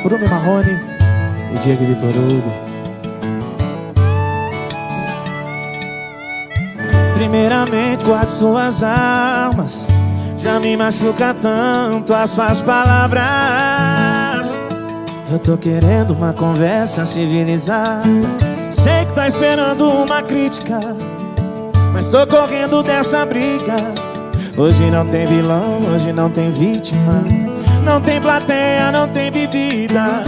Bruno e Marrone e Diego e Vitor Hugo. Primeiramente, guarde suas armas. Já me machuca tanto as suas palavras. Eu tô querendo uma conversa civilizada. Sei que tá esperando uma crítica, mas tô correndo dessa briga. Hoje não tem vilão, hoje não tem vítima. Não tem plateia, não tem bebida.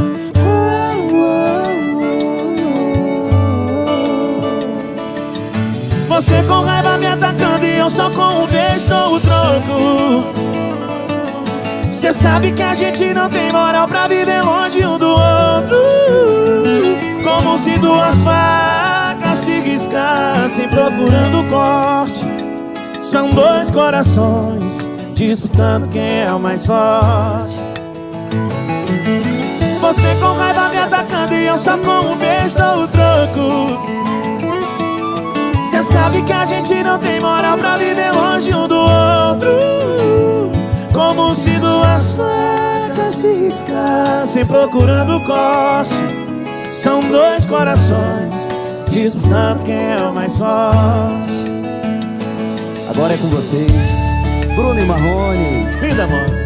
Você com raiva me atacando e eu só com um beijo dou o troco. Cê sabe que a gente não tem moral pra viver longe um do outro. Como se duas facas se riscassem procurando corte. São dois corações disputando quem é o mais forte. Você com raiva me atacando e eu só com um beijo dou o troco. Cê sabe que a gente não tem moral pra viver longe um do outro. Como se duas facas se riscassem procurando corte. São dois corações disputando quem é o mais forte. Agora é com vocês, Bruno e Marrone. Linda, mano.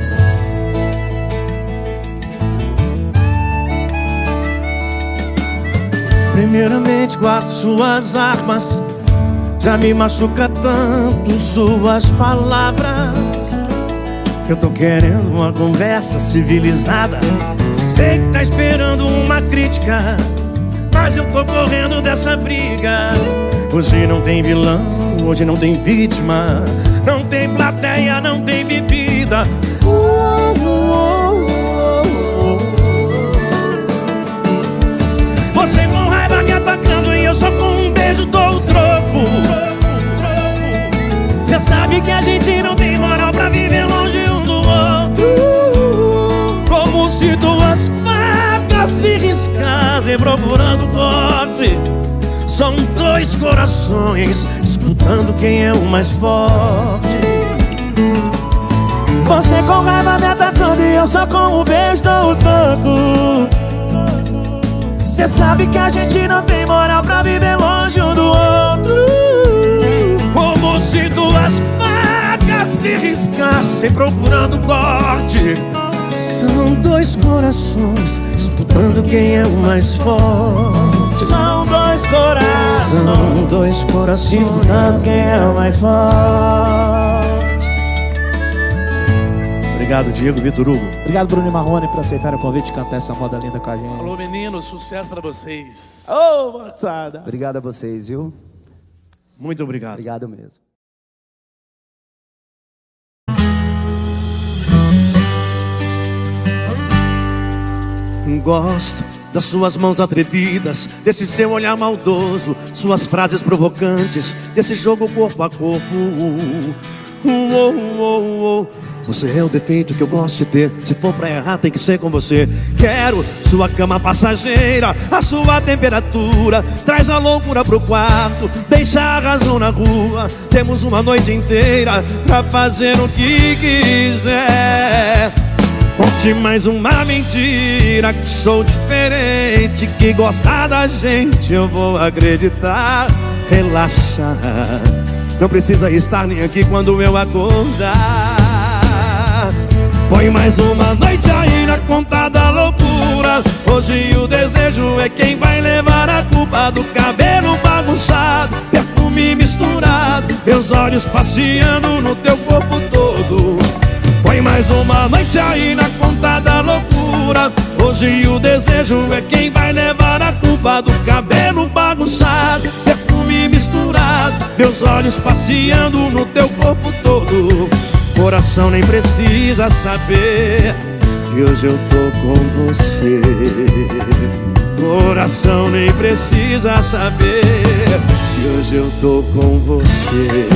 Primeiramente, guarde suas armas. Já me machuca tanto suas palavras. Eu tô querendo uma conversa civilizada. Sei que tá esperando uma crítica, mas eu tô correndo dessa briga. Hoje não tem vilão, hoje não tem vítima. Não tem plateia, não tem bebida. Você com raiva me atacando e eu só com um beijo dou o troco. Cê sabe que a gente não tem moral pra viver longe um do outro. Como se duas facas se riscassem procurando corte. São dois corações disputando quem é o mais forte. Você com raiva me atacando e eu só com um beijo dou o troco. Cê sabe que a gente não tem moral pra viver longe um do outro. Como se duas facas se riscassem procurando corte. São dois corações disputando quem é o mais forte. São dois corações, são dois corações disputando quem é o mais forte. Obrigado, Diego, Vitor Hugo. Obrigado, Bruno e Marrone, por aceitar o convite de cantar essa moda linda com a gente. Alô, meninos, sucesso pra vocês. Ô, moçada. Obrigado a vocês, viu? Muito obrigado. Obrigado mesmo. Gosto das suas mãos atrevidas, desse seu olhar maldoso, suas frases provocantes, desse jogo corpo a corpo. Você é o defeito que eu gosto de ter. Se for pra errar tem que ser com você. Quero sua cama passageira, a sua temperatura. Traz a loucura pro quarto, deixa a razão na rua. Temos uma noite inteira pra fazer o que quiser. Conte mais uma mentira, que sou diferente, que gostar da gente eu vou acreditar. Relaxa, não precisa estar nem aqui quando eu acordar. Põe mais uma noite aí na conta da loucura. Hoje o desejo é quem vai levar a culpa do cabelo bagunçado, perfume misturado, meus olhos passeando no teu corpo todo. Põe mais uma noite aí na conta da loucura. Hoje o desejo é quem vai levar a culpa do cabelo bagunçado, perfume misturado, meus olhos passeando no teu corpo todo. Coração nem precisa saber que hoje eu tô com você. Coração nem precisa saber que hoje eu tô com você.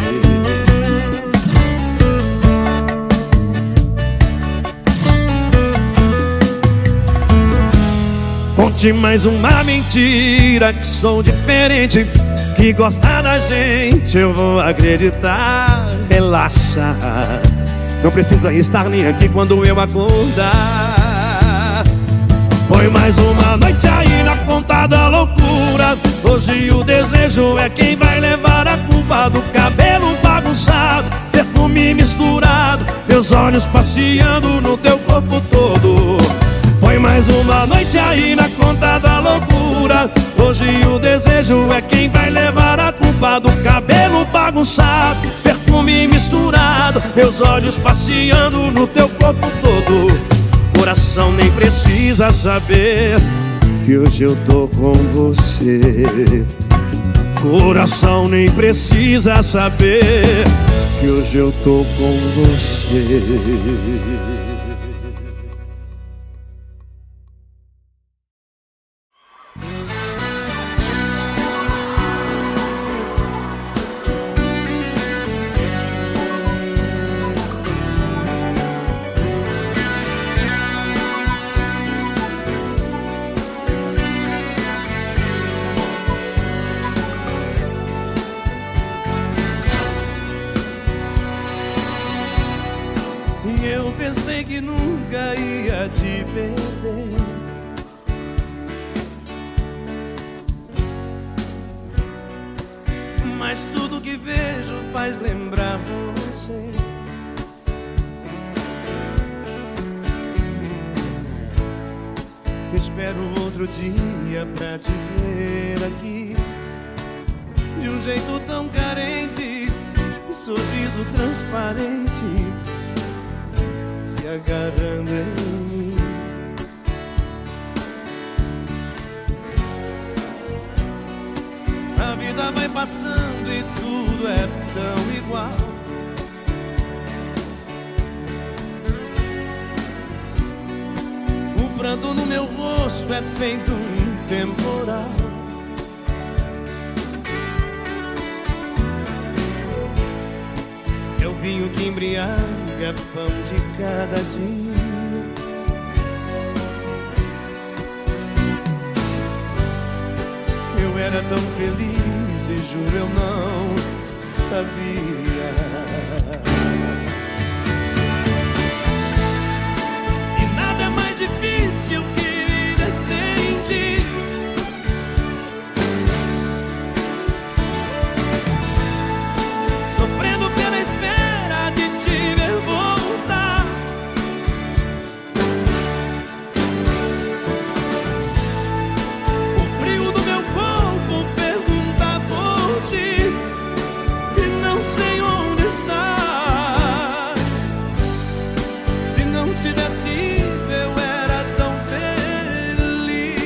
Conte mais uma mentira, que sou diferente, que gosta da gente eu vou acreditar. Relaxa, não precisa estar nem aqui quando eu acordar. Põe mais uma noite aí na conta da loucura. Hoje o desejo é quem vai levar a culpa do cabelo bagunçado, perfume misturado, meus olhos passeando no teu corpo todo. Põe mais uma noite aí na conta da loucura. Hoje o desejo é quem vai levar a culpa do cabelo bagunçado, perfume misturado, meus olhos passeando no teu corpo todo. Coração nem precisa saber que hoje eu tô com você. Coração nem precisa saber que hoje eu tô com você. Eu pensei que nunca ia te perder, mas tudo que vejo faz lembrar você. Espero outro dia pra te ver aqui, de um jeito tão carente, sorriso transparente, se agarrando em mim. A vida vai passando e tudo é tão igual. O pranto no meu rosto é feito um temporal. É o vinho que embriaga, pão de cada dia. Eu era tão feliz e juro eu não sabia. E nada é mais difícil que viver sem ti. Sofrendo pela espera de te ver voltar. O frio do meu corpo pergunta por ti e não sei onde está. Se não tivesse ido eu era tão feliz.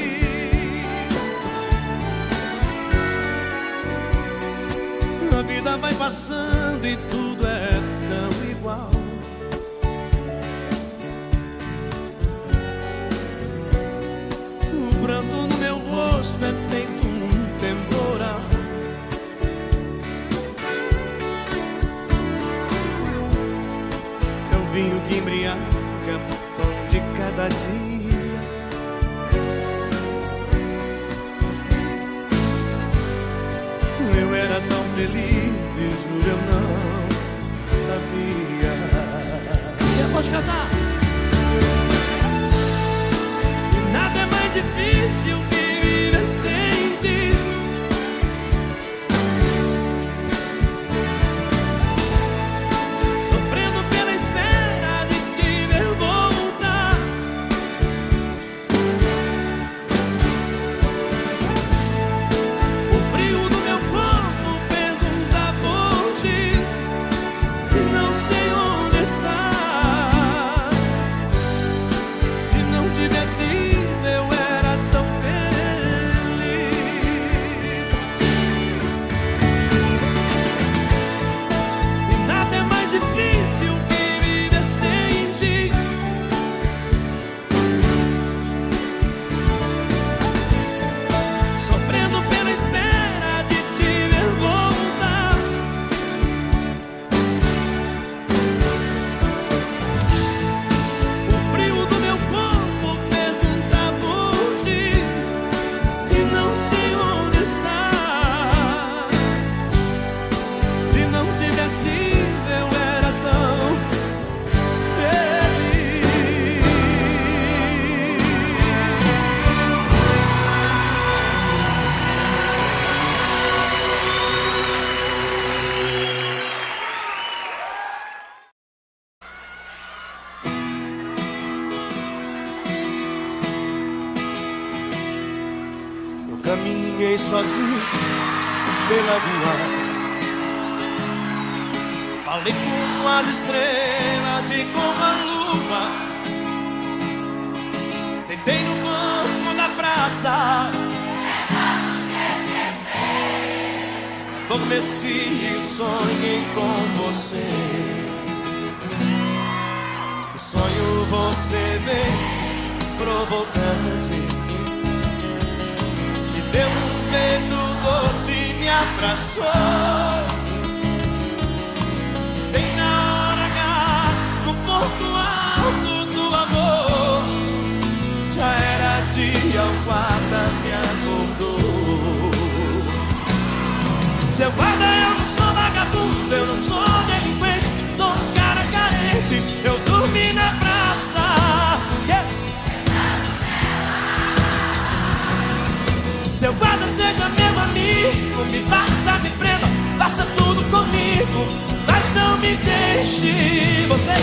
A vida vai passando e tudo é tão igual. O pranto no meu rosto é feito um temporal. É o vinho que embriaga, pão de cada dia. Eu era tão feliz e juro eu não sabia. Pode cantar. E nada é mais difícil que viver sem ti. Sofrendo pela espera de te ver voltar. O frio do meu corpo pergunta por ti e não sei onde está. Se não tivesse ido eu era tão feliz. caminhei sozinho pela rua, falei com as estrelas e com a lua, deitei no banco da praça, adormeci e sonhei com você. No sonho você veio provocante, deu um beijo doce e me abraçou. Bem na hora H, no ponto alto do amor, já era dia, o guarda me acordou. Seu guarda, eu não sou vagabundo, eu não sou delinquente, sou um cara carente, eu dormi na praça. Yeah. Seu guarda, seja meu amigo, me bata, me prenda, faça tudo comigo, mas não me deixe. Você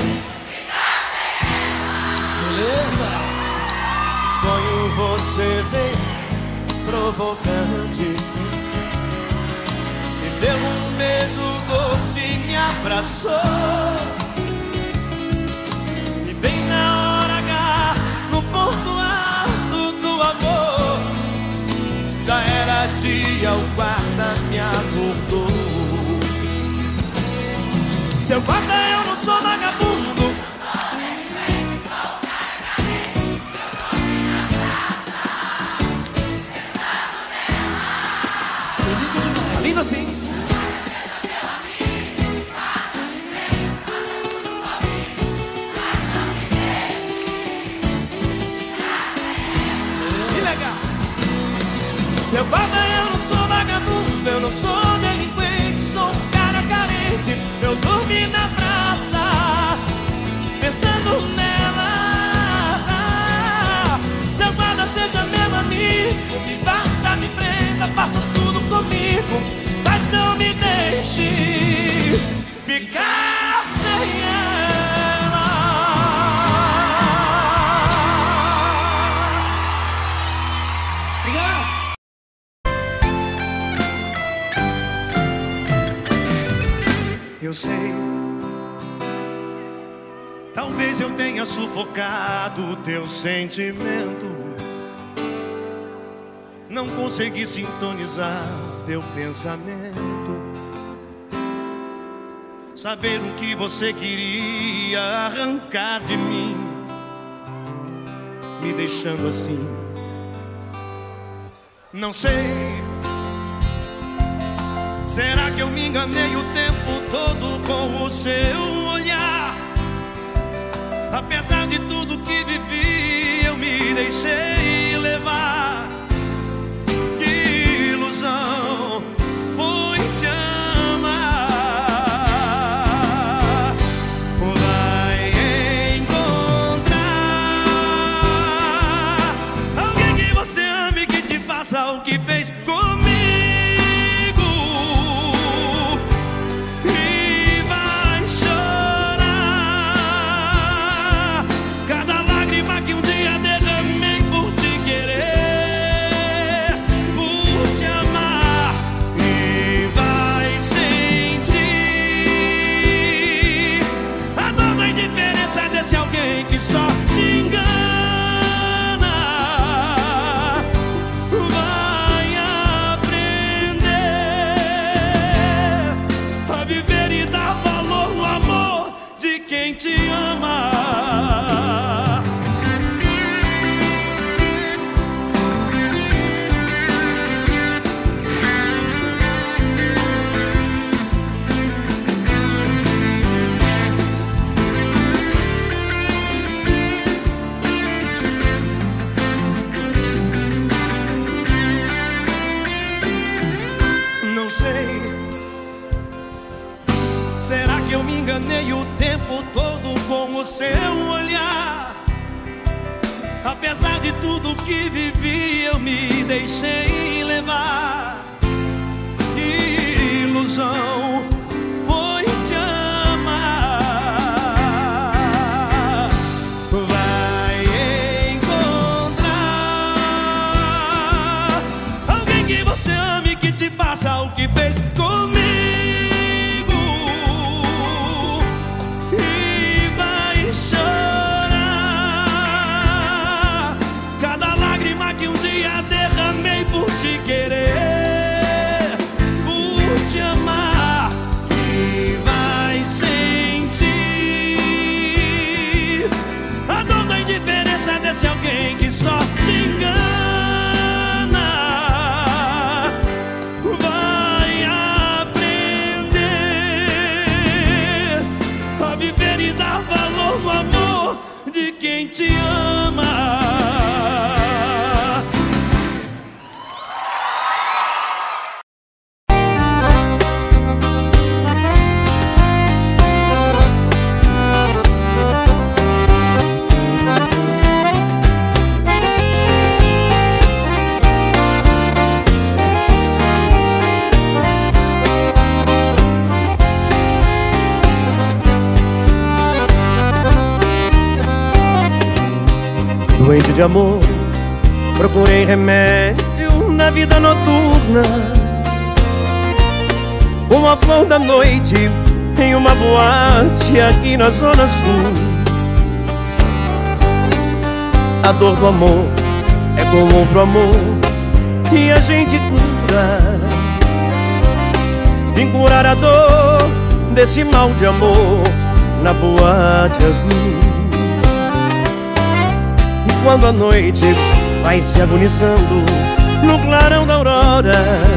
beleza? No sonho você veio provocante, me deu um beijo doce e me abraçou. E bem na hora H, no ponto alto do amor, já era dia, o guarda me acordou. Seu guarda, eu não sou vagabundo, tá lindo assim. Que legal. Seu guarda, eu não sou vagabundo, eu não sou delinquente, sou um cara carente, eu dormi na praça, pensando nela. Seu guarda, seja meu amigo, me bata, me prenda, faça tudo comigo, mas não me deixe ficar sem ela. Obrigado. Eu sei, talvez eu tenha sufocado o teu sentimento, não consegui sintonizar teu pensamento, saber o que você queria arrancar de mim, me deixando assim. Não sei, será que eu me enganei o tempo todo com o seu olhar? Apesar de tudo que vivi, eu me deixei levar. Que ilusão foi te amar. Vai encontrar alguém que você ame, que te faça o que fez comigo. Te ama. Não sei, será que eu me enganei o tempo todo com o seu olhar? Apesar de tudo que vivi, eu me deixei levar. Que ilusão foi te amar. Vai encontrar alguém de quem te ama. Doente de amor, procurei remédio na vida noturna, uma flor da noite em uma boate aqui na Zona Sul. A dor do amor é comum pro amor e a gente cura. Vim curar a dor desse mal de amor na boate azul. Quando a noite vai se agonizando no clarão da aurora,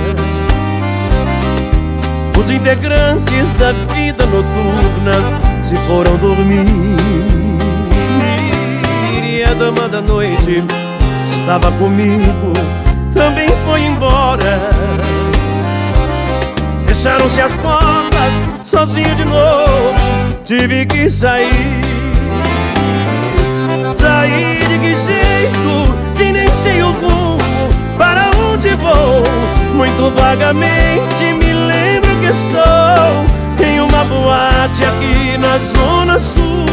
os integrantes da vida noturna se foram dormir. E a dama da noite estava comigo, também foi embora. Fecharam-se as portas, sozinho de novo, tive que sair. Sair de que jeito, se nem sei o rumo, para onde vou? Muito vagamente me lembro que estou em uma boate aqui na Zona Sul.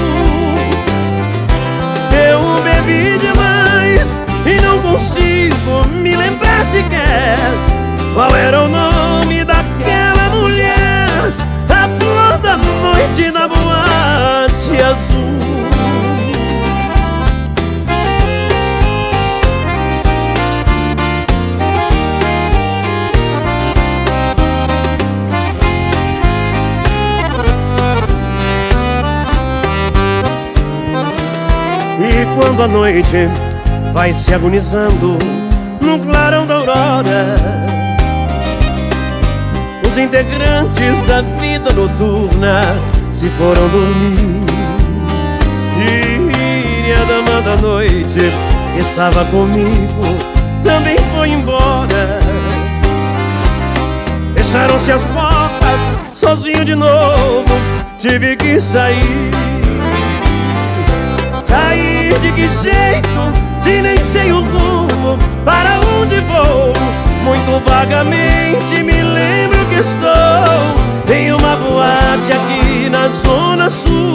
Eu bebi demais e não consigo me lembrar sequer qual era o nome daquela mulher, a flor da noite na boate azul. E quando a noite vai se agonizando no clarão da aurora, os integrantes da vida noturna se foram dormir. E a dama da noite que estava comigo também foi embora. Fecharam-se as portas, sozinho de novo, tive que sair. Sair de que jeito, se nem sei o rumo, para onde vou? Muito vagamente me lembro que estou em uma boate aqui na Zona Sul.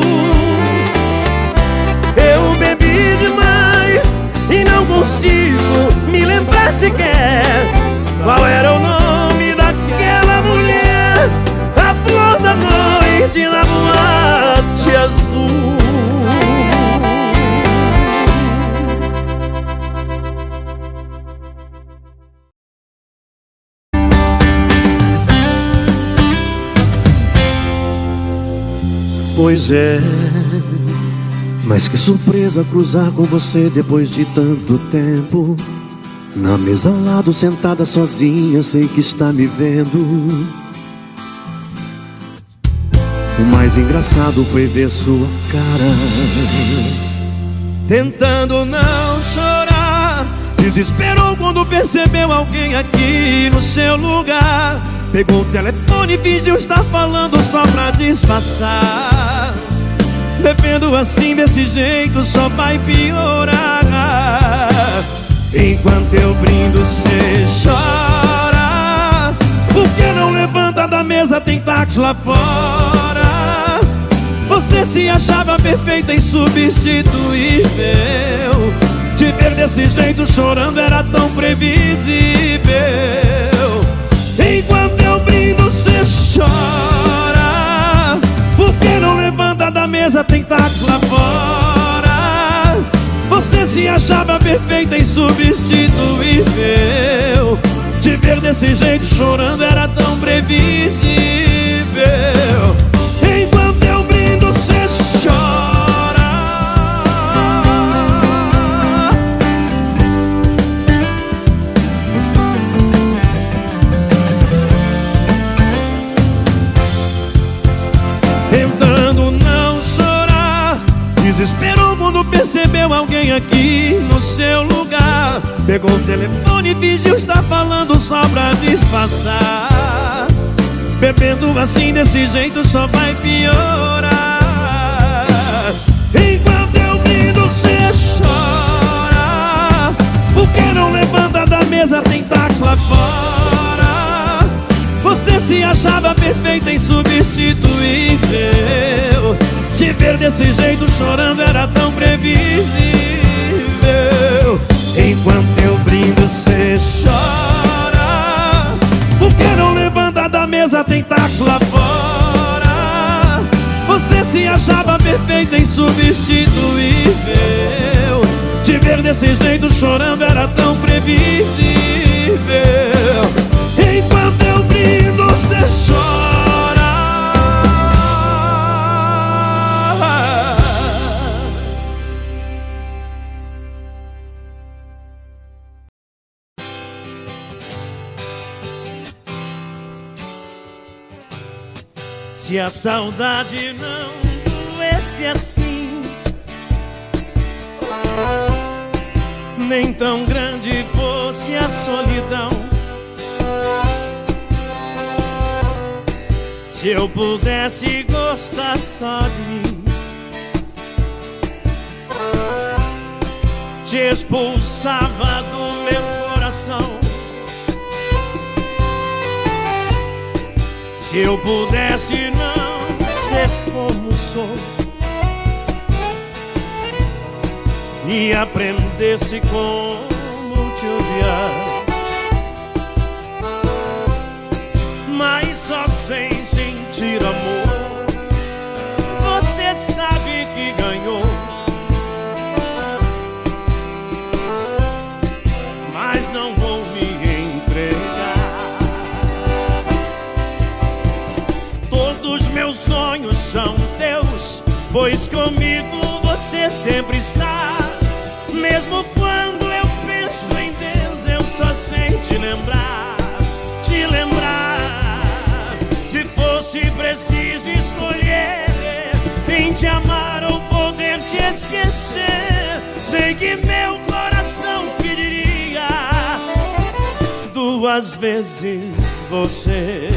Eu bebi demais e não consigo me lembrar sequer qual era o nome daquela mulher, a flor da noite na boate azul. Pois é, mas que surpresa cruzar com você depois de tanto tempo. Na mesa ao lado, sentada sozinha, sei que está me vendo. O mais engraçado foi ver sua cara, tentando não chorar. Desesperou quando percebeu alguém aqui no seu lugar. Pegou o telefone e fingiu estar falando só pra disfarçar. Bebendo assim desse jeito só vai piorar. Enquanto eu brindo cê chora. Por que não levanta da mesa, tem táxi lá fora? Você se achava perfeita e substituível. Te ver desse jeito chorando era tão previsível. Enquanto eu brindo cê chora. Por que não levanta da mesa, tem táxi lá fora? Você se achava perfeita e substituível. Te ver desse jeito chorando era tão previsível. Enquanto eu brindo cê chora. Tentando não chorar, desesperou mundo percebeu alguém aqui no seu lugar. Pegou o telefone e fingiu estar falando só pra disfarçar. Bebendo assim desse jeito só vai piorar. Enquanto eu brindo cê chora. Por que não levanta da mesa, tem táxi lá fora? Você se achava perfeita, insubstituível. Te ver desse jeito chorando era tão previsível. Enquanto eu brindo cê chora. Por que não levanta da mesa, tem táxi lá fora? Você se achava perfeita, insubstituível. Te ver desse jeito chorando era tão previsível. Enquanto eu brindo cê chora. Se a saudade não doesse assim, nem tão grande fosse a solidão, se eu pudesse gostar só de mim, te expulsava do meu coração. Se eu pudesse não ser como sou e aprendesse como te odiar, mas só sem sentir amor, você sabe que ganhou. Mas não vou me entregar. Todos meus sonhos são teus, pois comigo você sempre está. Mesmo quando eu penso em Deus, eu só sei te lembrar, te lembrar. Se fosse preciso escolher em te amar ou poder te esquecer, sei que meu coração pediria duas vezes você.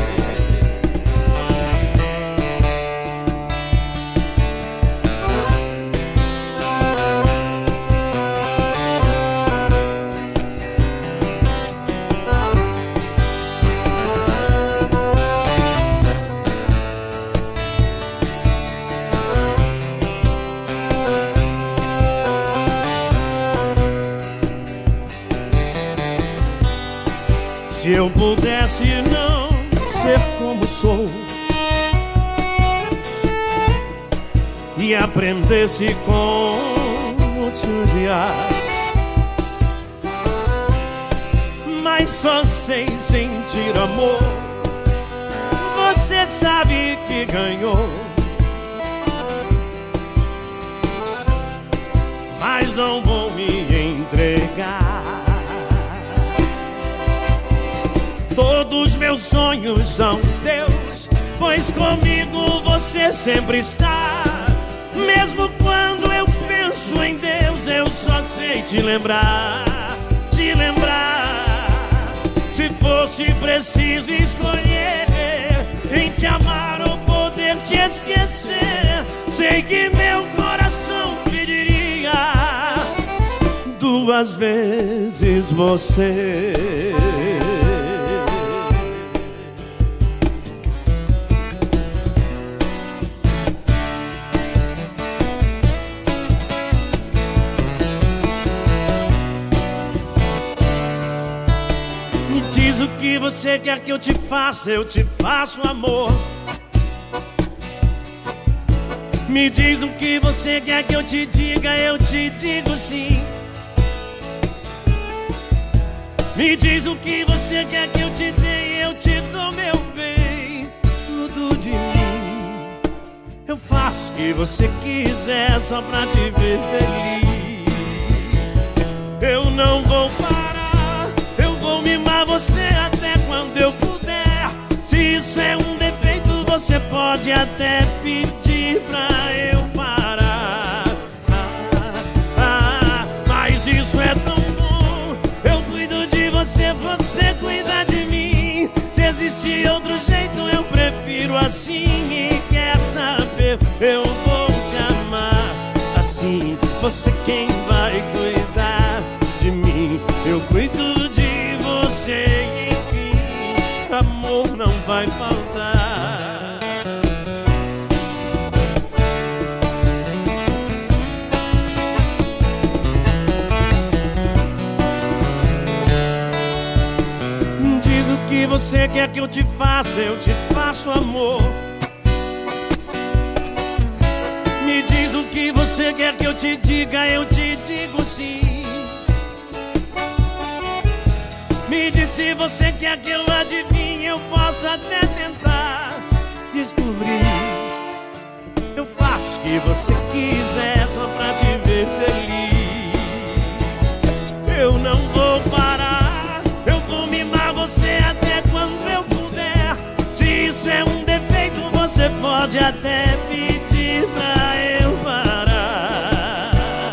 Se eu pudesse não ser como sou e aprendesse como te odiar, mas só sem sentir amor, você sabe que ganhou. Mas não vou me entregar. Todos meus sonhos são teus, pois comigo você sempre está. Mesmo quando eu penso em Deus, eu só sei te lembrar, te lembrar. Se fosse preciso escolher em te amar ou poder te esquecer, sei que meu coração pediria duas vezes você. Diz o que você quer que eu te faça, eu te faço amor. Me diz o que você quer que eu te diga, eu te digo sim. Me diz o que você quer que eu te dê, eu te dou meu bem. Tudo de mim eu faço o que você quiser só pra te ver feliz. Eu não vou parar, eu vou mimar você até quando eu puder. Se isso é um defeito, você pode até pedir pra eu parar. você quem vai cuidar de mim. Eu cuido de você, enfim, amor não vai faltar. Diz o que você quer que eu te faça, eu te faço, amor. Me diz o que você quer que eu te diga, eu te digo sim. Me diz se você quer que eu adivinhe, eu posso até tentar descobrir. Eu faço o que você quiser só pra te ver feliz. Eu não vou parar, eu vou mimar você até quando eu puder. Se isso é um defeito, você pode até pedir pra eu parar.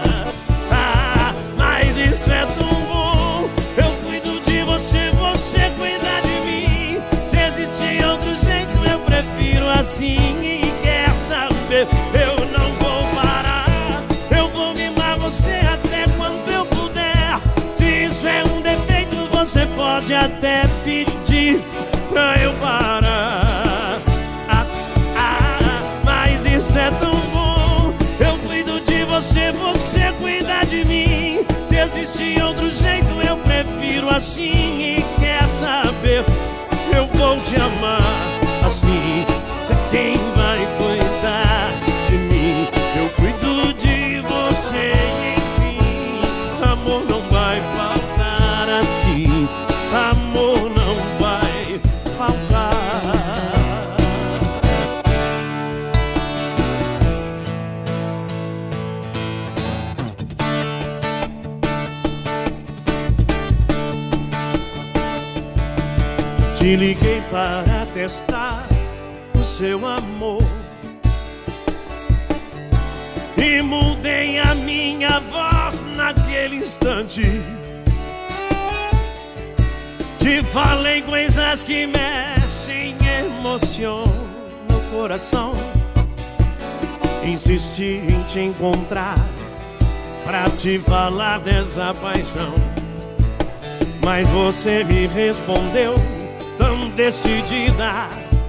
Mas isso é tão bom. Eu cuido de você, você cuida de mim. Se existir outro jeito, eu prefiro assim. E quer saber? Eu não vou parar, eu vou mimar você até quando eu puder. Se isso é um defeito, você pode até pedir pra eu parar. Mas isso é tão bom. Eu cuido de você, você cuida de mim. Se existir outro jeito, eu prefiro assim. E quer saber? Eu vou te amar assim. Você quem vai cuidar de mim. Eu cuido de você, enfim, amor não vai faltar assim. Amor não vai faltar. Te liguei para testar o seu amor e mudei a minha voz naquele instante. Te falei coisas que mexem, emocionam no coração. Insisti em te encontrar pra te falar dessa paixão, mas você me respondeu tão decidida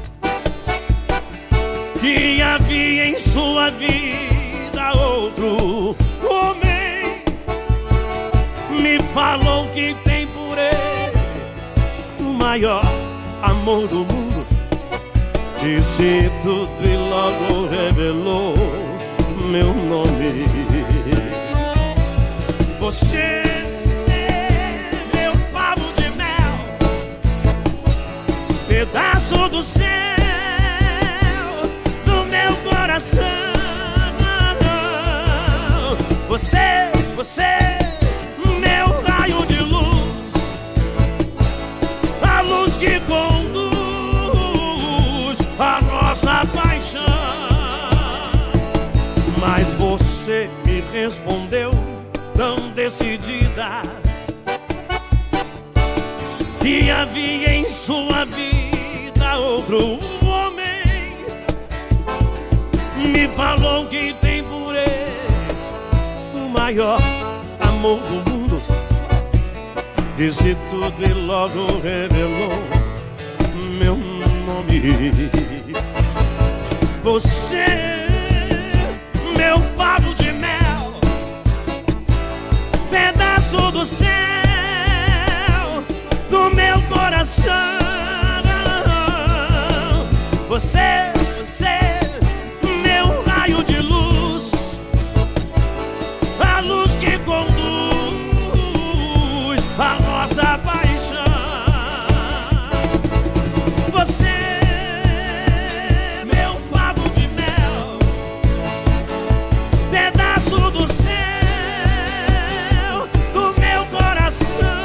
que havia em sua vida outro homem. Me falou que tem por ele o maior amor do mundo. Disse tudo e logo revelou meu nome. Você é meu favo de mel, pedaço do céu, do meu coração. Você, meu raio de luz, a luz que conduz a nossa paixão. Mas você me respondeu tão decidida que havia em sua vida outro homem. Me falou que tem por ele o maior amor do mundo. Disse tudo e logo revelou meu nome. Você, meu favo de mel, pedaço do céu, do meu coração. Você, meu raio de luz, a luz que conduz a nossa paixão. Você, meu favo de mel, pedaço do céu, do meu coração.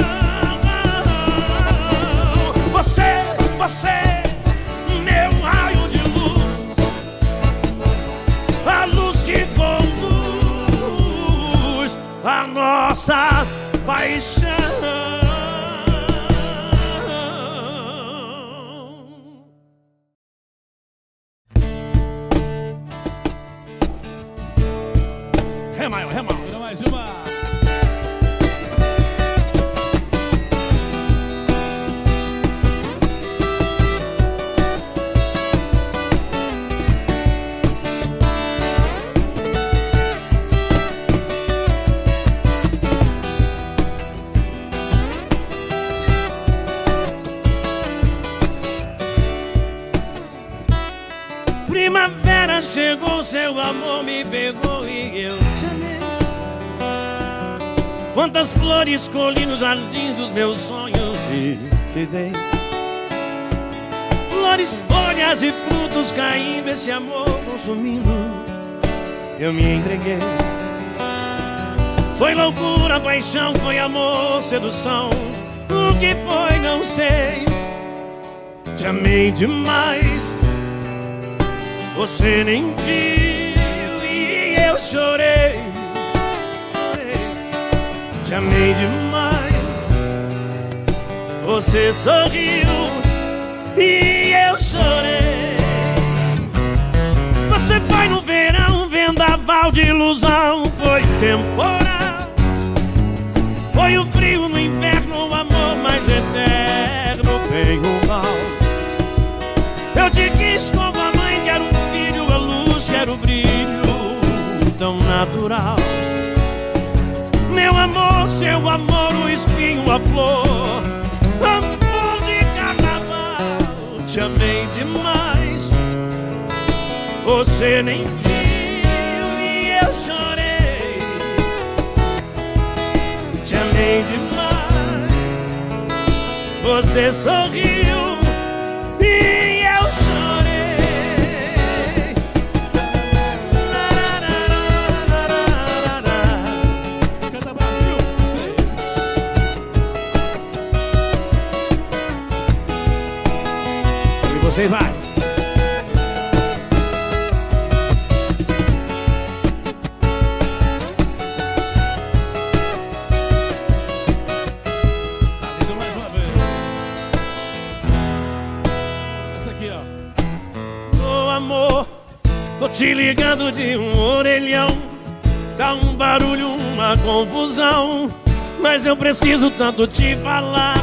Você, meu raio de luz, a luz que conduz a nossa paixão. Ré maior, ré maior. Mais uma. Primavera chegou, seu amor me pegou e eu te amei. Quantas flores colhi nos jardins dos meus sonhos e te dei. Flores, folhas e frutos caindo, esse amor consumindo, eu me entreguei. Foi loucura, paixão, foi amor, sedução. O que foi, não sei. Te amei demais, você nem viu e eu chorei. Te amei demais, você sorriu e eu chorei. Você foi no verão, vendaval de ilusão. Foi temporal, foi o frio no inverno, o amor mais eterno. Bem ou mal, eu te quis como a mãe quer um filho, a luz quer o brilho tão natural. Meu amor, seu amor, o espinho, a flor de carnaval. Te amei demais, você nem viu e eu chorei. Te amei demais, você sorriu e eu chorei. Canta Brasil, vocês. E vocês vai. Tá lindo mais uma vez. Essa aqui, ó. Ô amor, tô te ligando de um orelhão. Dá um barulho, uma confusão, mas eu preciso tanto te falar.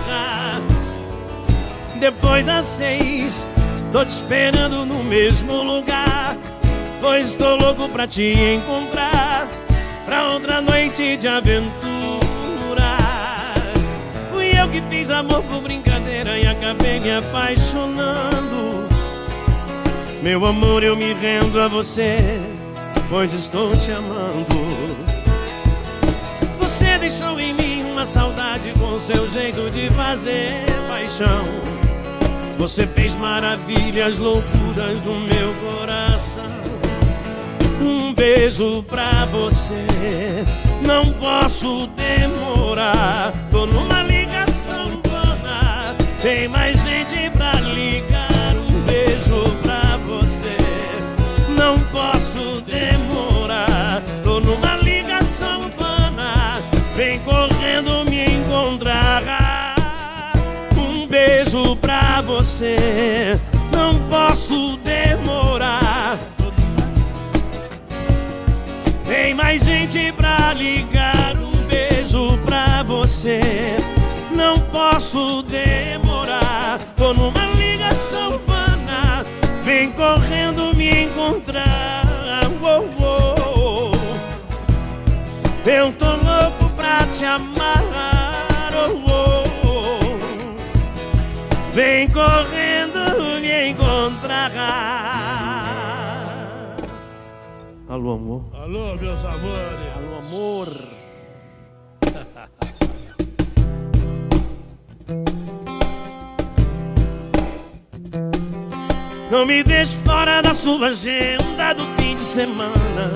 Depois das 6, tô te esperando no mesmo lugar, pois tô louco pra te encontrar, pra outra noite de aventura. Fui eu que fiz amor por brincadeira e acabei me apaixonando. Meu amor, eu me rendo a você, pois estou te amando. Você deixou em mim uma saudade com seu jeito de fazer paixão. Você fez maravilhas, loucuras do meu coração. Um beijo pra você, não posso demorar. Tô numa ligação urbana, tem mais gente pra ligar. Um beijo pra você, não posso demorar. Tô numa ligação urbana, vem correndo me encontrar. Um beijo pra você, não posso demorar. Tem mais gente pra ligar. Um beijo pra você, não posso demorar. Tô numa ligação urbana, vem correndo me encontrar. Oh, oh, oh. Eu tô louco pra te amar. Oh, oh, oh. Vem correndo me encontrar. Alô, amor. Alô, meus amores. Alô, amor. Não me deixe fora da sua agenda do fim de semana.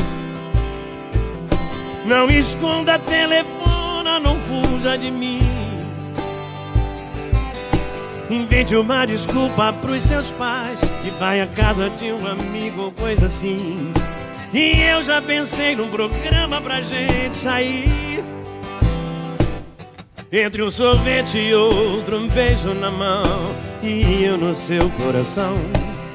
Não esconda telefone, não fuja de mim. Invente uma desculpa pros seus pais e vai à casa de um amigo ou coisa assim. E eu já pensei num programa pra gente sair. Entre um sorvete e outro, um beijo na mão e eu no seu coração.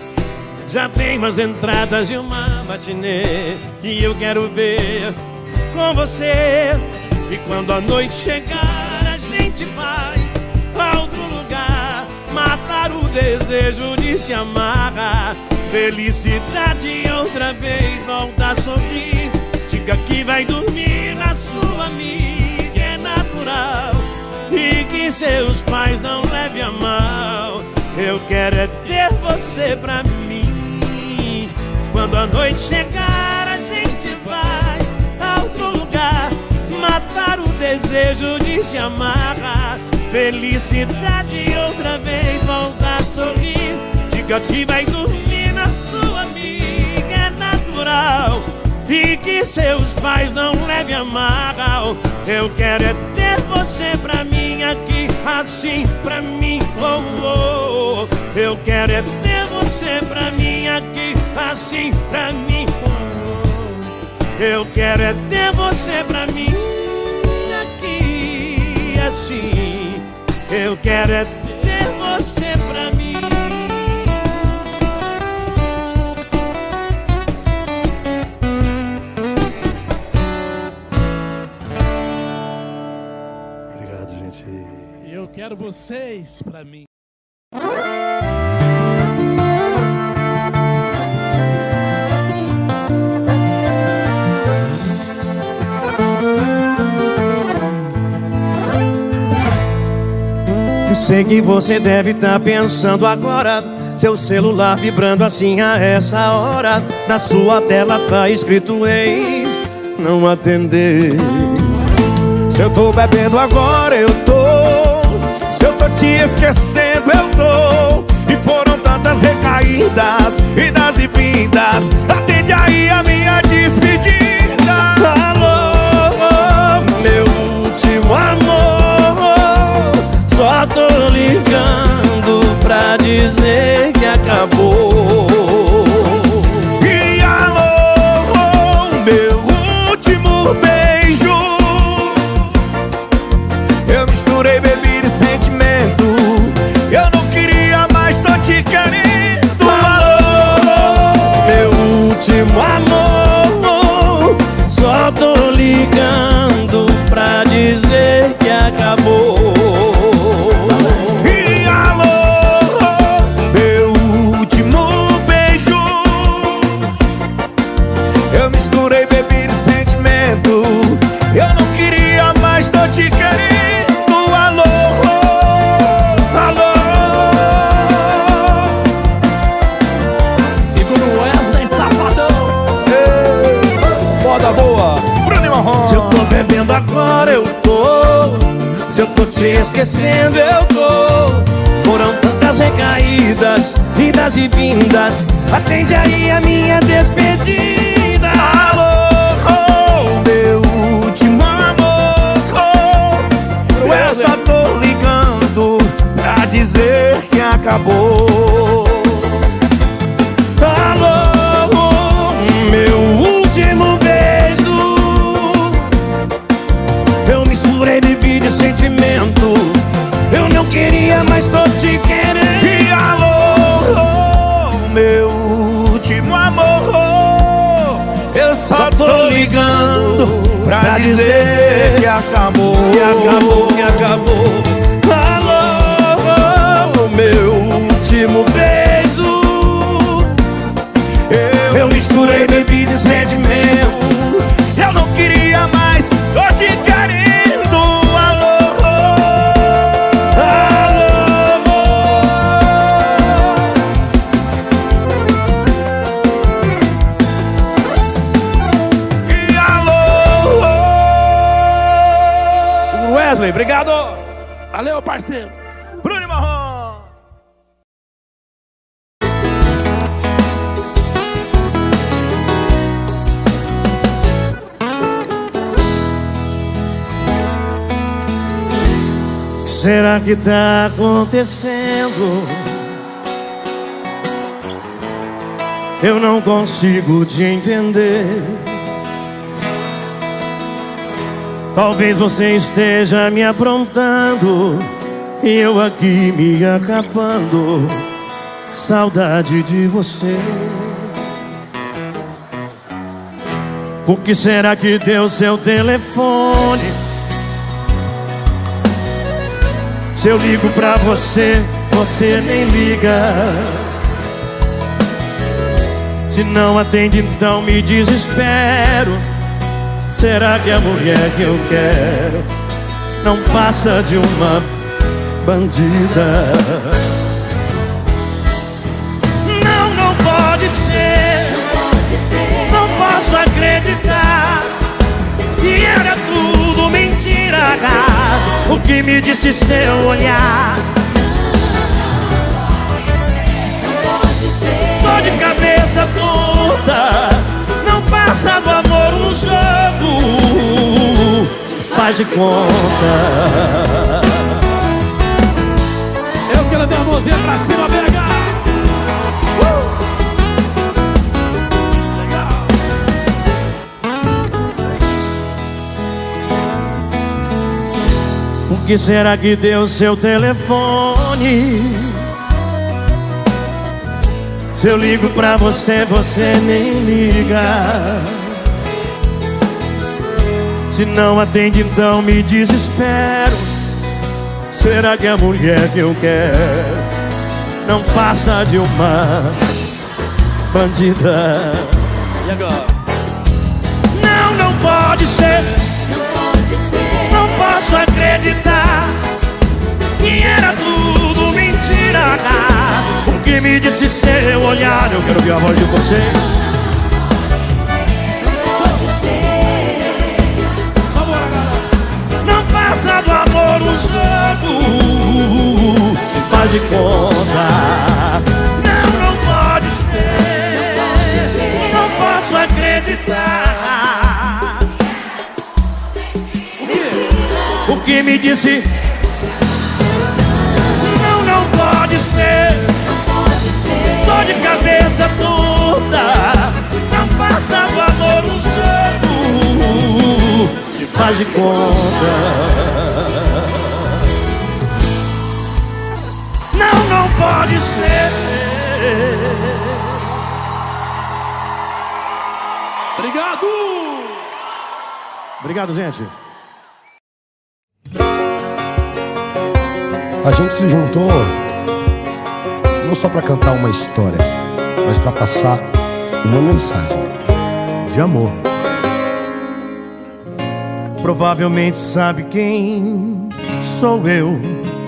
Já tem umas entradas de uma matinê e eu quero ver com você. E quando a noite chegar, a gente vai pra outro lugar, matar o desejo de se amar. Felicidade outra vez, volta a sorrir. Diga que vai dormir na sua amiga, é natural. E que seus pais não levem a mal. Eu quero é ter você pra mim. Quando a noite chegar, a gente vai a outro lugar, matar o desejo de se amar. Felicidade outra vez, volta a sorrir. Diga que vai dormir na sua amiga, é natural. E que seus pais não levem a mal. Eu quero é ter você pra mim aqui, assim pra mim, oh, oh. Eu quero é ter você pra mim aqui, assim pra mim, oh, oh. Eu quero é ter você pra mim aqui, assim. Eu quero é ter você pra mim. Eu quero vocês pra mim. Eu sei que você deve estar pensando agora, seu celular vibrando assim a essa hora. Na sua tela tá escrito ex, não atender. Se eu tô bebendo agora, eu tô. Se eu tô te esquecendo, eu tô. E foram tantas recaídas, idas e vindas. Atende aí a minha despedida. Alô, meu último amor, só tô ligando pra dizer que acabou. E alô, meu último beijo, eu misturei bebida e sentimento. Eu não queria mais, tô te querendo. Alô, meu último amor, só tô ligando pra dizer que acabou. E alô, meu último beijo, eu misturei bebida e sentimento. Eu não queria mais, tô te querendo. Se eu tô bebendo agora, eu tô. Se eu tô te esquecendo, eu tô. Foram tantas recaídas, idas e vindas. Atende aí a minha despedida. Alô, meu último amor, eu só tô ligando pra dizer que acabou. Alô, meu último beijo, eu misturei bebida e sentimento. Eu não queria, mas tô te querendo. E alô, meu último amor, eu só tô ligando pra dizer que acabou. Que acabou, que acabou. Alô, meu último beijo, eu misturei bebida e sentimento. Eu não queria mais, tô te querendo. Wesley, obrigado. Valeu, parceiro. Bruno e Marrom. Será que tá acontecendo? Eu não consigo te entender. Talvez você esteja me aprontando e eu aqui me acabando. Saudade de você. Por que será que deu seu telefone? Se eu ligo pra você, você nem liga. Se não atende, então me desespero. Será que a mulher que eu quero não passa de uma bandida? Não pode ser. Não posso acreditar que era tudo mentira. O que me disse seu olhar. Tô de cabeça toda. Não passa do amor um jogo. Faz de conta. Eu quero ver a mãozinha pra cima, pega. Legal. Por que será que deu seu telefone? Se eu ligo pra você, você nem liga. Se não atende, então me desespero. Será que a mulher que eu quero não passa de uma bandida? E agora? Não pode ser. Não posso acreditar que era tudo mentira. O que me disse seu olhar. Eu quero ouvir a voz de vocês. Do amor um jogo. Faz de conta. Não pode ser. Não posso acreditar. O que me disse. Não pode ser. Tô de cabeça toda. Não faça do amor um jogo. Faz de conta. Não pode ser. Obrigado. Obrigado, gente. A gente se juntou não só pra cantar uma história, mas pra passar uma mensagem de amor. Provavelmente sabe quem sou eu.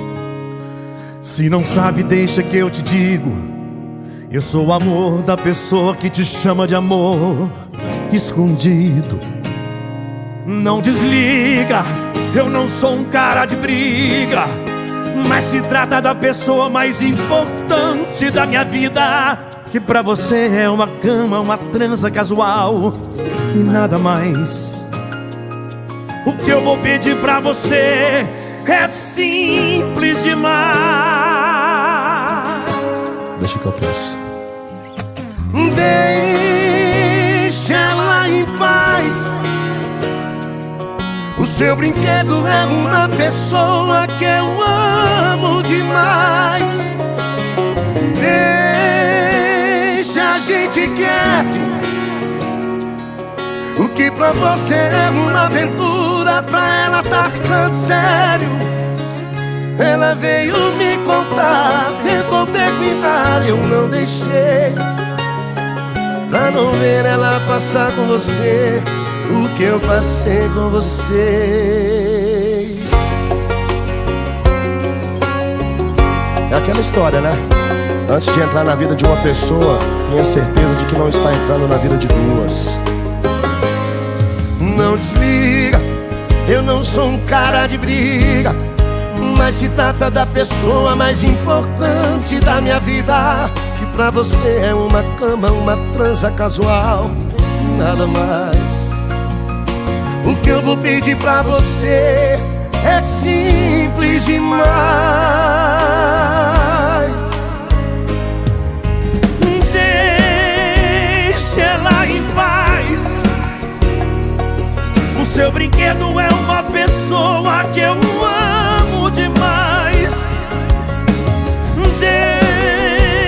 Se não sabe, deixa que eu te digo. Eu sou o amor da pessoa que te chama de amor escondido. Não desliga, eu não sou um cara de briga, mas se trata da pessoa mais importante da minha vida, que pra você é uma cama, uma transa casual e nada mais. O que eu vou pedir pra você é simples demais. Deixa que eu peço. Deixa ela em paz. O seu brinquedo é uma pessoa que eu amo demais. Deixa a gente quieto. O que pra você é uma aventura, pra ela tá ficando sério. Ela veio me contar, tentou terminar, eu não deixei, pra não ver ela passar com você o que eu passei com vocês. É aquela história, né? Antes de entrar na vida de uma pessoa, tenha certeza de que não está entrando na vida de duas. Não desliga, eu não sou um cara de briga, mas se trata da pessoa mais importante da minha vida, que pra você é uma cama, uma transa casual, nada mais. O que eu vou pedir pra você é simples demais. Deixa ela em paz. O seu brinquedo é uma pessoa que eu amo demais.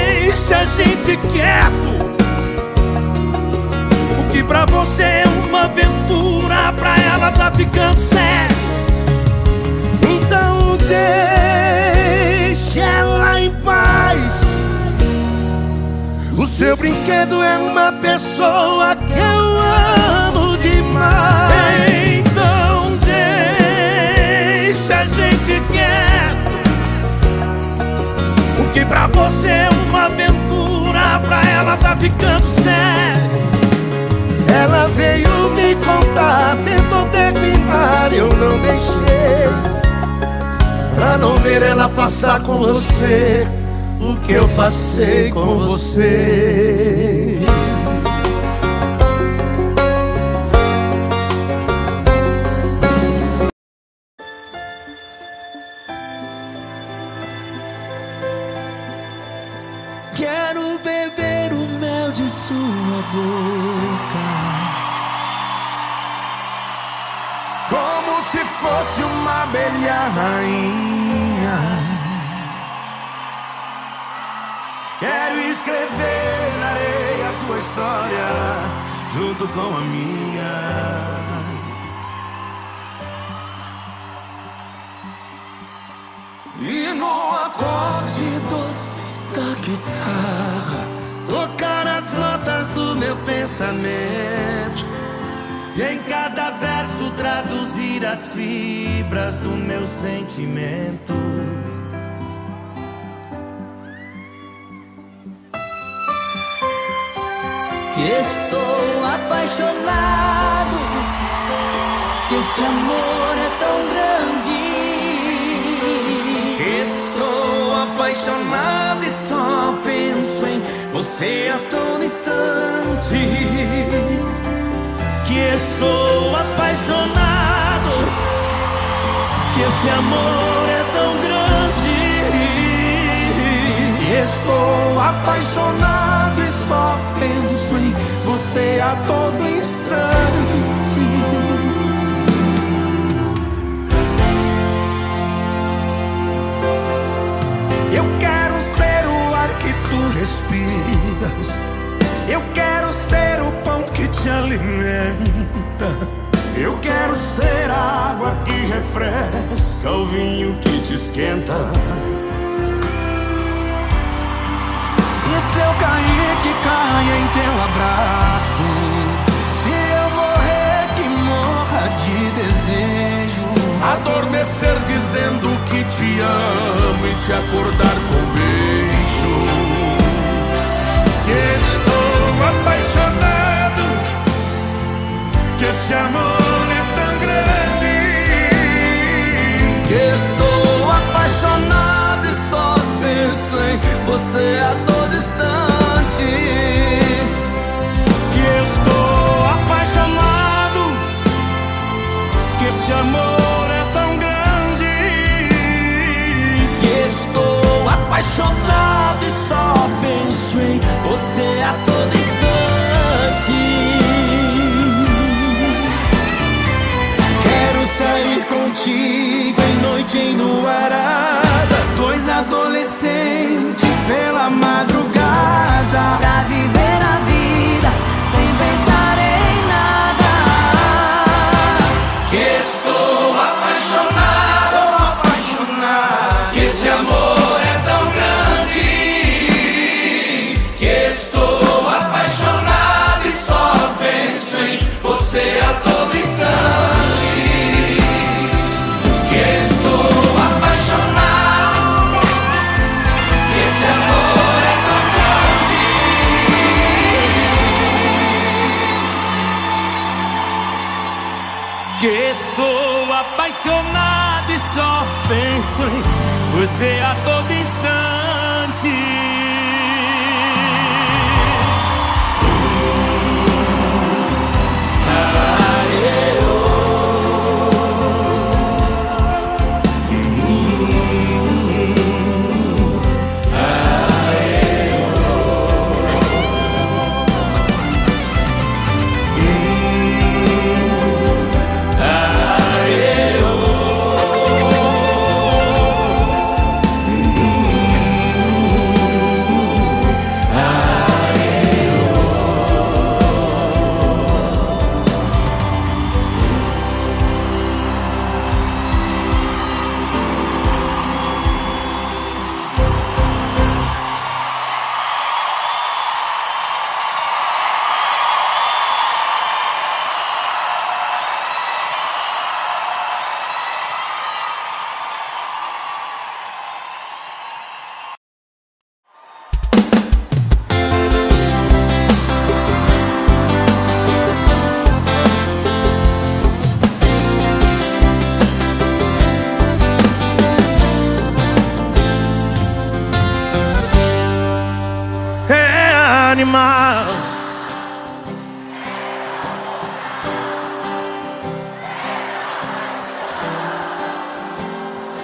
Deixa a gente quieto. O que pra você é uma tá ficando sério. Então deixa ela em paz. O seu brinquedo é uma pessoa que eu amo demais. Então deixa a gente quieto. O que pra você é uma aventura, pra ela tá ficando sério. Ela veio me contar, tentou terminar, eu não deixei, pra não ver ela passar com você o que eu passei com você. Quero beber o mel de sua boca, Como se fosse uma abelha rainha. quero escrever na areia a sua história junto com a minha. E no acorde doce da guitarra Tocar as notas do meu pensamento. e em cada verso traduzir as fibras do meu sentimento. Que estou apaixonado, que este amor é tão grande. Que estou apaixonado e só penso em você a todo instante. Que estou apaixonado, que esse amor é tão grande. Que estou apaixonado e só penso em você a todo instante. Eu quero ser o ar que tu respiras. Eu quero ser o pão que te alimenta. Eu quero ser a água que refresca, o vinho que te esquenta. E se eu cair, que caia em teu abraço. Se eu morrer, que morra de desejo. Adormecer dizendo que te amo e te acordar com beijo. Estou apaixonado, que este amor é tão grande. Estou apaixonado e só penso em você a todo instante. Que estou apaixonado, que este amor é tão grande. Que estou apaixonado e só penso em você a todo instante. Quero sair contigo em noite enluarada, dois adolescentes pela madrugada, pra viver a vida sem pensar em nada. Que estou apaixonado, que esse amor é tão grande. Que estou apaixonado e só penso em você a todo instante. Que estou apaixonado, que esse amor é tão grande. Que estou apaixonado e só penso em você a todo instante.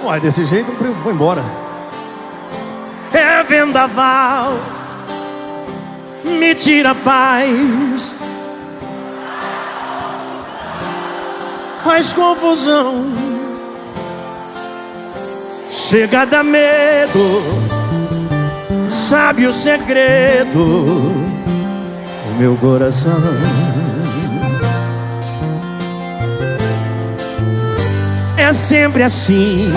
Ué, desse jeito eu vou embora. É vendaval, me tira a paz, faz confusão, chega a dar medo, sabe o segredo do meu coração. É sempre assim,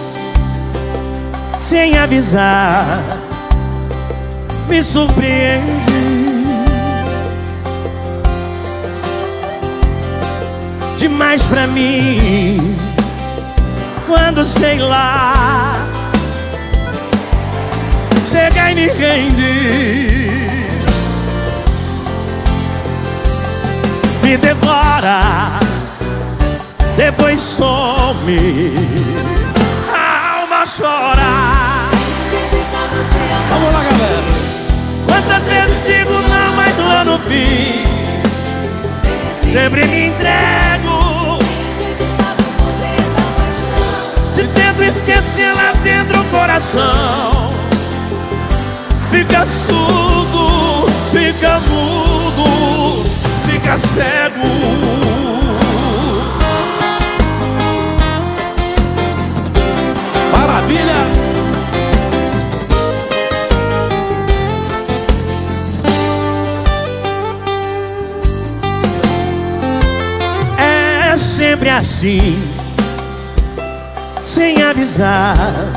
sem avisar, me surpreende demais pra mim. Quando sei lá, chega e me rende, me devora, depois some, a alma chora. Vamos lá, galera. Quantas vezes digo não, mas lá no fim sempre me entrego. Se tento esquecer, lá dentro o coração fica surdo, fica mudo, fica cego. Maravilha! É sempre assim, sem avisar,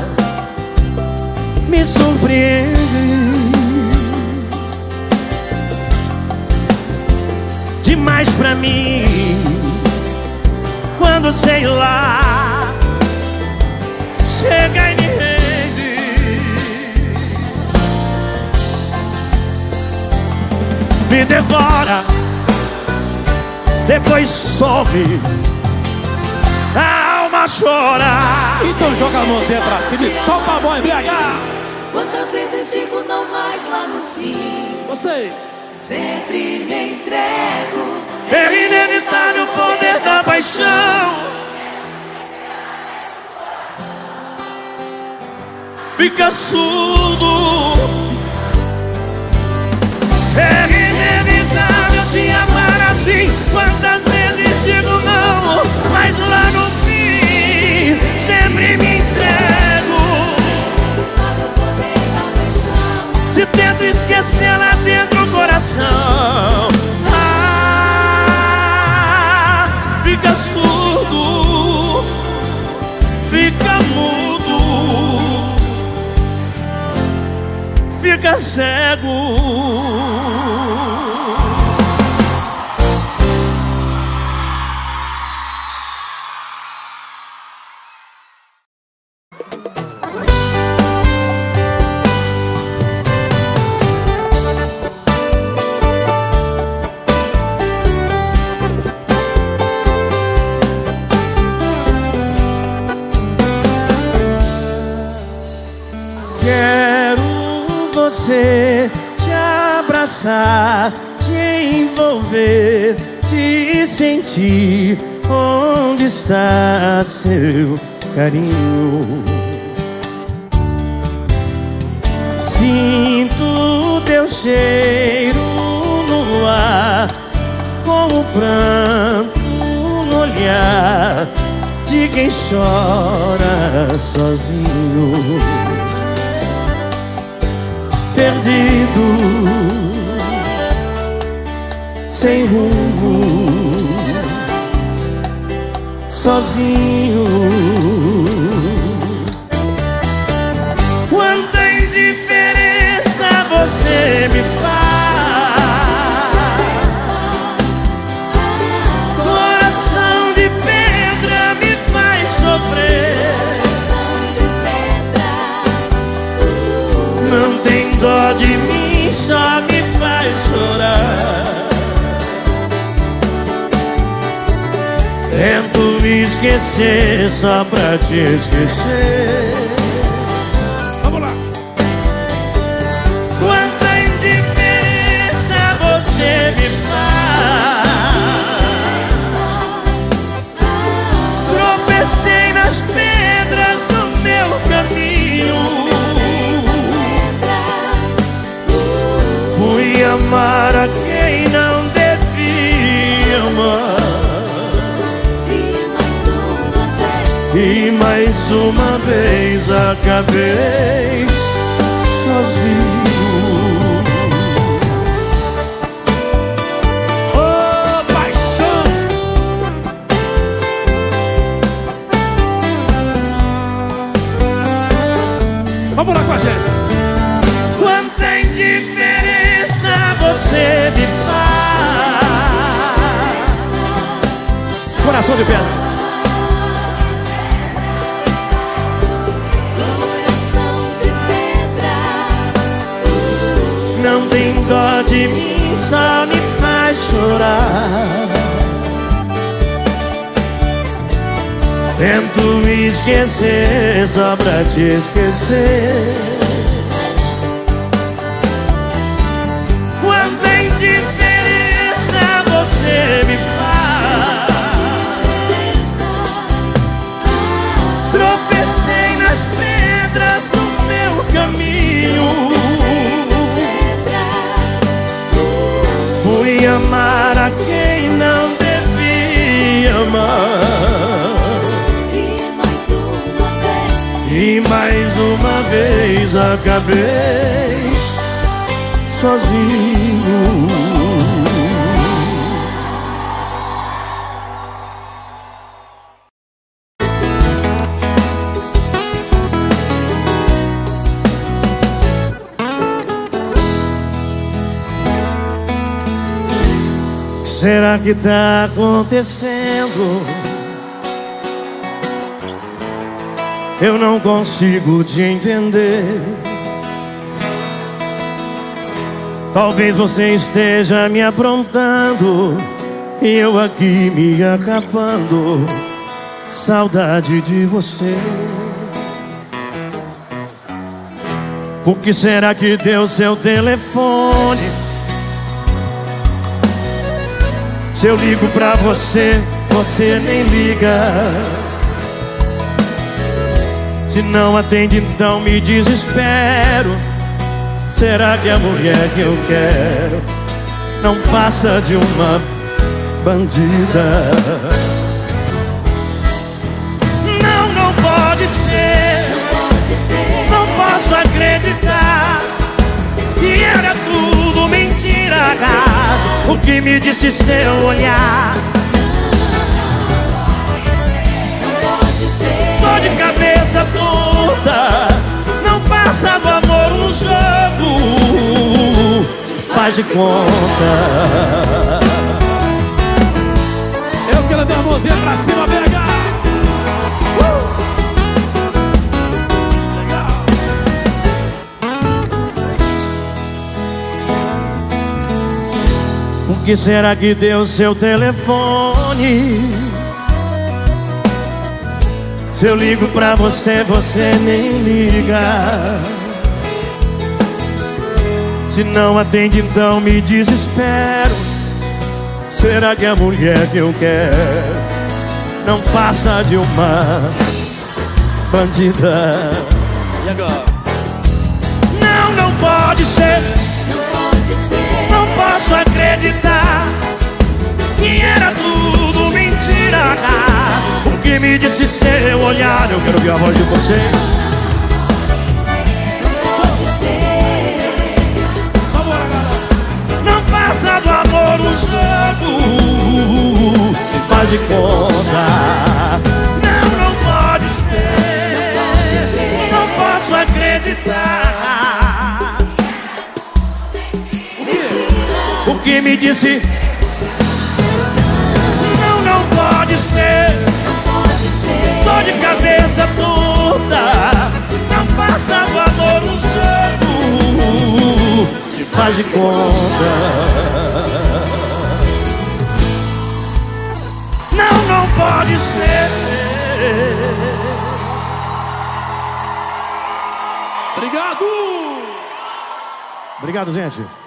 me surpreende demais pra mim. Quando sei lá, chega e me rende, me devora, depois some, a alma chora. Então joga a mãozinha pra cima e solta a mão em BH. Quantas vezes digo não mais lá no fim, Vocês. sempre me entrego. É inevitável o poder da paixão, fica surdo. É inevitável te amar assim. Quantas vezes digo não, mas lá no fim sempre me entrego. Se tento esquecer, lá dentro o coração fica surdo, fica mudo, fica cego. Quero você te abraçar, te envolver, te sentir. Onde está seu carinho? Sinto teu cheiro no ar, com o pranto no olhar de quem chora sozinho, perdido, sem rumo, sozinho. Quanta indiferença você me faz, coração de pedra me faz sofrer. Não tem dó de mim, só me faz chorar. Tento esquecer só pra te esquecer. Vamos lá. Quanta indiferença você me faz. Tropecei nas pedras do amar a quem não devia amar. E mais uma vez acabei sozinho. Ô, paixão! Vamos lá com a gente. Quanta indiferença você me faz. Coração de pedra. Não tem dó de mim, só me faz chorar. Tento esquecer só pra te esquecer. Quanta indiferença você me faz. Tropecei nas pedras do meu caminho. Fui amar a quem não devia amar. E mais uma vez acabei sozinho. O que será que tá acontecendo? Eu não consigo te entender. Talvez você esteja me aprontando e eu aqui me acabando. Saudade de você. Por que será que deu seu telefone? Se eu ligo pra você, você nem liga. Se não atende, então me desespero. Será que a mulher que eu quero não passa de uma bandida? Não pode ser. Não posso acreditar que era tudo mentira. O que me disse seu olhar. Tô de cabeça toda. Não faça do amor um jogo. Faz de conta. Eu quero dar a mãozinha pra cima, BH. Legal. Por que será que deu seu telefone? Se eu ligo pra você, você nem liga. Se não atende, então me desespero. Será que a mulher que eu quero não passa de uma bandida? E agora? Não pode ser. Não posso acreditar que era tudo mentira. O que me disse seu olhar. Eu quero ouvir a voz de vocês. Não passa do amor um jogo. Faz de conta. Não pode ser. Não posso acreditar. O que me disse. Não pode ser. Tô de cabeça toda. Não passa do amor um jogo. Te faz de conta. Não pode ser. Obrigado! Obrigado, gente.